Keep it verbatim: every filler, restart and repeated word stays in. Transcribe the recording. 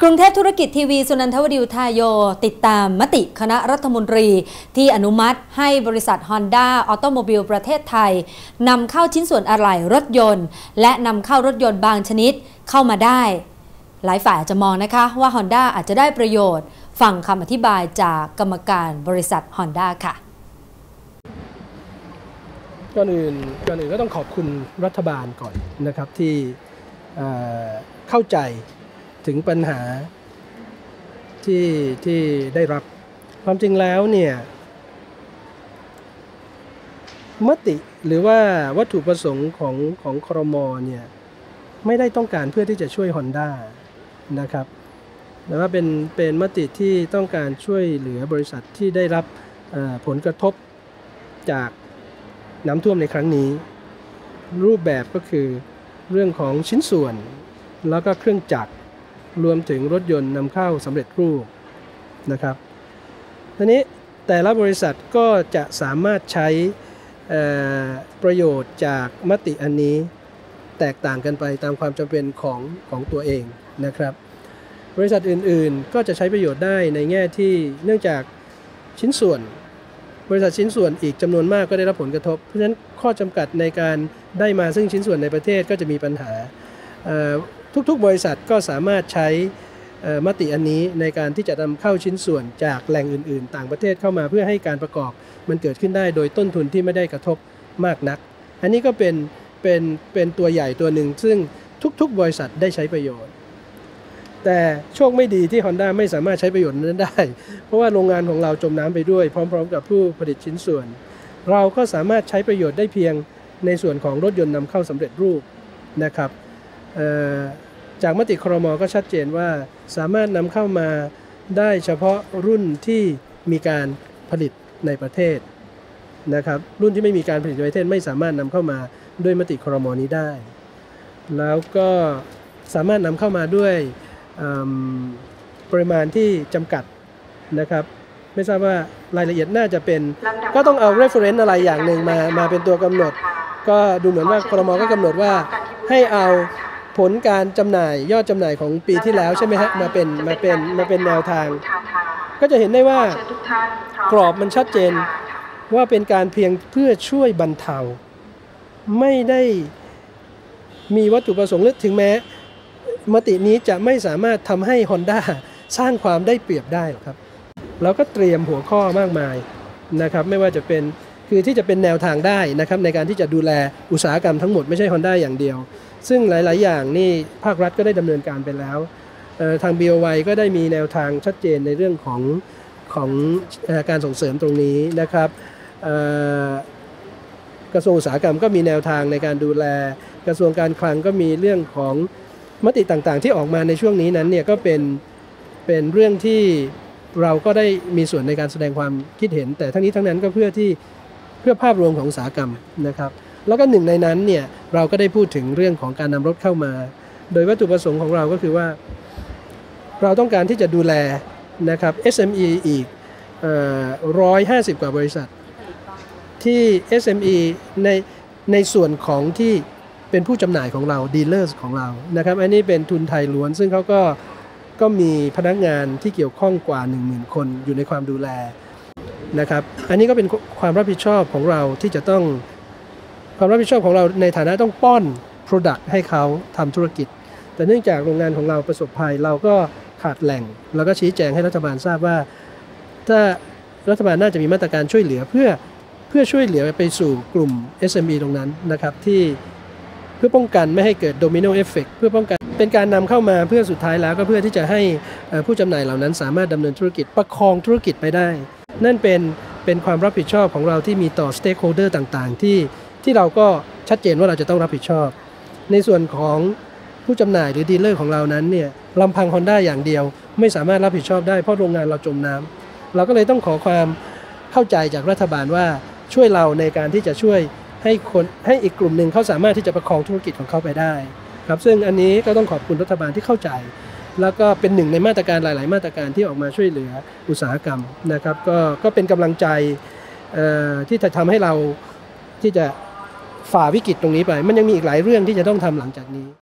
กรุงเทพธุรกิจทีวีสุนันทวดี อุทาโยติดตามมติคณะรัฐมนตรีที่อนุมัติให้บริษัท Honda ออโตโมบิลประเทศไทยนำเข้าชิ้นส่วนอะไหล่รถยนต์และนำเข้ารถยนต์บางชนิดเข้ามาได้หลายฝ่ายจะมองนะคะว่า Honda อาจจะได้ประโยชน์ฟังคำอธิบายจากกรรมการบริษัท Honda ค่ะก่อนอื่นก่อนอื่นก็ต้องขอบคุณรัฐบาลก่อนนะครับที่เข้าใจถึงปัญหาที่ที่ได้รับความจริงแล้วเนี่ยมติหรือว่าวัตถุประสงค์ของของครม.เนี่ยไม่ได้ต้องการเพื่อที่จะช่วย Honda นะครับแต่ว่าเป็นเป็นมติที่ต้องการช่วยเหลือบริษัทที่ได้รับผลกระทบจากน้ำท่วมในครั้งนี้รูปแบบก็คือเรื่องของชิ้นส่วนแล้วก็เครื่องจักรรวมถึงรถยนต์นำเข้าสำเร็จรูปนะครับทีนี้แต่ละบริษัทก็จะสามารถใช้ประโยชน์จากมติอันนี้แตกต่างกันไปตามความจำเป็นของของตัวเองนะครับบริษัทอื่นๆก็จะใช้ประโยชน์ได้ในแง่ที่เนื่องจากชิ้นส่วนบริษัทชิ้นส่วนอีกจำนวนมากก็ได้รับผลกระทบเพราะฉะนั้นข้อจำกัดในการได้มาซึ่งชิ้นส่วนในประเทศก็จะมีปัญหาทุกๆบริษัทก็สามารถใช้มติอันนี้ในการที่จะนำเข้าชิ้นส่วนจากแหล่งอื่นๆต่างประเทศเข้ามาเพื่อให้การประกอบมันเกิดขึ้นได้โดยต้นทุนที่ไม่ได้กระทบมากนักอันนี้ก็เป็นเป็นเป็นตัวใหญ่ตัวหนึ่งซึ่งทุกๆบริษัทได้ใช้ประโยชน์แต่โชคไม่ดีที่ Honda ไม่สามารถใช้ประโยชน์นั้นได้เพราะว่าโรงงานของเราจมน้ำไปด้วยพร้อมๆกับผู้ผลิตชิ้นส่วนเราก็สามารถใช้ประโยชน์ได้เพียงในส่วนของรถยนต์นำเข้าสำเร็จรูปนะครับจากมติครม.ก็ชัดเจนว่าสามารถนำเข้ามาได้เฉพาะรุ่นที่มีการผลิตในประเทศนะครับรุ่นที่ไม่มีการผลิตในประเทศไม่สามารถนำเข้ามาด้วยมติครม.นี้ได้แล้วก็สามารถนำเข้ามาด้วยปริมาณที่จำกัดนะครับไม่ทราบว่ารายละเอียดน่าจะเป็นก็ต้องเอา reference อะไรอย่างหนึ่งมามาเป็นตัวกำหนดก็ดูเหมือนว่าครม.ก็กำหนดว่าให้เอาผลการจำหน่ายยอดจำหน่ายของปีที่แล้วใช่ไหมฮะมาเป็นมาเป็นมาเป็นแนวทางก็จะเห็นได้ว่ากรอบมันชัดเจนว่าเป็นการเพียงเพื่อช่วยบรรเทาไม่ได้มีวัตถุประสงค์ลึกถึงแม้มตินี้จะไม่สามารถทำให้ Honda สร้างความได้เปรียบได้หรอกครับเราก็เตรียมหัวข้อมากมายนะครับไม่ว่าจะเป็นคือที่จะเป็นแนวทางได้นะครับในการที่จะดูแลอุตสาหกรรมทั้งหมดไม่ใช่ Honda อย่างเดียวซึ่งหลายๆอย่างนี่ภาครัฐก็ได้ดำเนินการไปแล้วทาง บี โอ วาย ก็ได้มีแนวทางชัดเจนในเรื่องของของการส่งเสริมตรงนี้นะครับกระทรวงอุตสาหกรรมก็มีแนวทางในการดูแลกระทรวงการคลังก็มีเรื่องของมติต่างๆที่ออกมาในช่วงนี้นั้นเนี่ยก็เป็นเป็นเรื่องที่เราก็ได้มีส่วนในการแสดงความคิดเห็นแต่ทั้งนี้ทั้งนั้นก็เพื่อที่เพื่อภาพรวมของอุตสาหกรรมนะครับแล้วก็หนึ่งในนั้นเนี่ยเราก็ได้พูดถึงเรื่องของการนำรถเข้ามาโดยวัตถุประสงค์ของเราก็คือว่าเราต้องการที่จะดูแลนะครับ เอส เอ็ม อี อีกหนึ่งร้อยห้าสิบกว่าบริษัทที่ เอส เอ็ม อี ในในส่วนของที่เป็นผู้จำหน่ายของเราดีลเลอร์ของเรานะครับอันนี้เป็นทุนไทยล้วนซึ่งเขาก็ก็มีพนักงานที่เกี่ยวข้องกว่า หนึ่งหมื่น คนอยู่ในความดูแลนะครับอันนี้ก็เป็นความรับผิดชอบของเราที่จะต้องความรับผิดชอบของเราในฐานะต้องป้อน Product ให้เขาทำธุรกิจแต่เนื่องจากโรงงานของเราประสบภัยเราก็ขาดแหล่งแล้วก็ชี้แจงให้รัฐบาลทราบว่าถ้ารัฐบาลน่าจะมีมาตรการช่วยเหลือเพื่อเพื่อช่วยเหลือไปสู่กลุ่ม เอส เอ็ม อี ตรงนั้นนะครับที่เพื่อป้องกันไม่ให้เกิดโดมิโนเอฟเฟกต์เพื่อป้องกันเป็นการนำเข้ามาเพื่อสุดท้ายแล้วก็เพื่อที่จะให้ผู้จำหน่ายเหล่านั้นสามารถดำเนินธุรกิจประคองธุรกิจไปได้นั่นเป็นเป็นความรับผิดชอบของเราที่มีต่อสเต็กโฮลเดอร์ต่างๆที่ที่เราก็ชัดเจนว่าเราจะต้องรับผิดชอบในส่วนของผู้จำหน่ายหรือดีลเลอร์ของเรานั้นเนี่ยลำพัง Honda อย่างเดียวไม่สามารถรับผิดชอบได้เพราะโรงงานเราจมน้ำเราก็เลยต้องขอความเข้าใจจากรัฐบาลว่าช่วยเราในการที่จะช่วยให้คนให้อีกกลุ่มหนึ่งเขาสามารถที่จะประคองธุรกิจของเขาไปได้ครับซึ่งอันนี้ก็ต้องขอบคุณรัฐบาลที่เข้าใจแล้วก็เป็นหนึ่งในมาตรการหลายๆมาตรการที่ออกมาช่วยเหลืออุตสาหกรรมนะครับก็ก็เป็นกำลังใจที่จะทำให้เราที่จะฝ่าวิกฤตตรงนี้ไปมันยังมีอีกหลายเรื่องที่จะต้องทำหลังจากนี้